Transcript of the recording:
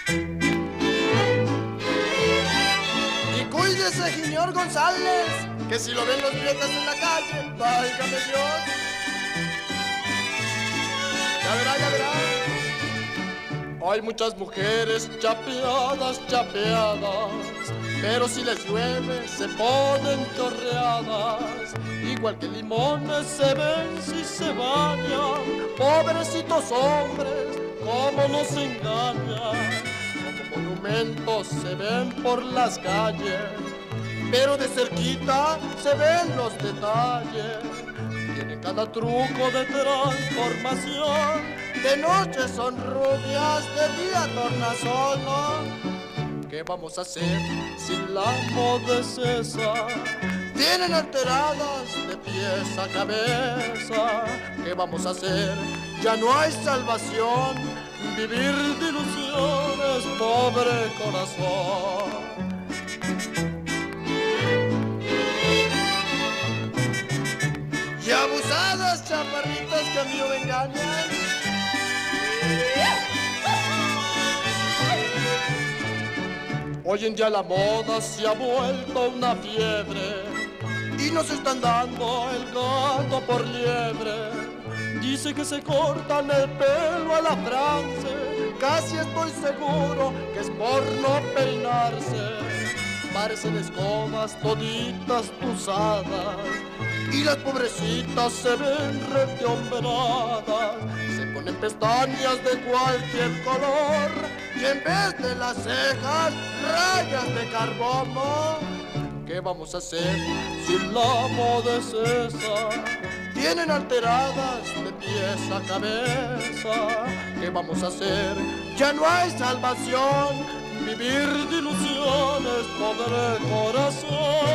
Y cuídese, señor González, que si lo ven los viejas en la calle, válgame Dios. Ya verá, ya verá. Hay muchas mujeres chapeadas, chapeadas, pero si les llueve se ponen chorreadas. Igual que limones se ven si se bañan. Pobrecitos hombres, cómo nos engañan. Como monumentos se ven por las calles, pero de cerquita se ven los detalles. Tienen cada truco de transformación. De noche son rubias, de día tornasol, ¿no? ¿Qué vamos a hacer si la moda es esa? Tienen alteradas de pies a cabeza. ¿Qué vamos a hacer? Ya no hay salvación. Vivir de ilusiones, pobre corazón. Y abusadas chaparritas que a mí me engañan. Hoy en día la moda se ha vuelto una fiebre y nos están dando el gato por liebre. Dice que se cortan el pelo a la France, casi estoy seguro que es por no peinarse. Parecen escobas toditas tusadas y las pobrecitas se ven rehombradas. Se ponen pestañas de cualquier color y en vez de las cejas, rayas de carbono. ¿Qué vamos a hacer si la moda es esa? Tienen alteradas de pies a cabeza. ¿Qué vamos a hacer? Ya no hay salvación. Vivir de ilusiones, pobre corazón.